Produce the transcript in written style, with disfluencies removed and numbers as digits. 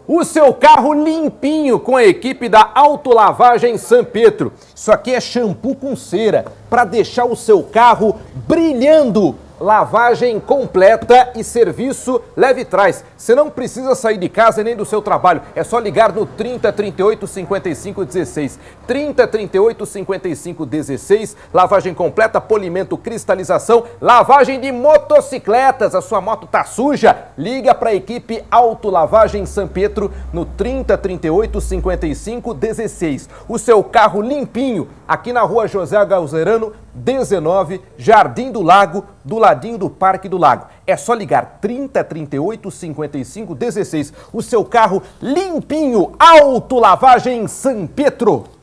O seu carro limpinho com a equipe da Autolavagem San Pietro. Isso aqui é shampoo com cera para deixar o seu carro brilhando. Lavagem completa e serviço leve e traz. Você não precisa sair de casa nem do seu trabalho. É só ligar no 30 38 55 16. 30 38 55 16. Lavagem completa, polimento, cristalização, lavagem de motocicletas. A sua moto tá suja? Liga para a equipe Autolavagem San Pietro no 30 38 55 16. O seu carro limpinho aqui na rua José Galzerano 19, Jardim do Lago, do ladinho do Parque do Lago. É só ligar 30 38 55 16. O seu carro limpinho, Autolavagem San Pietro.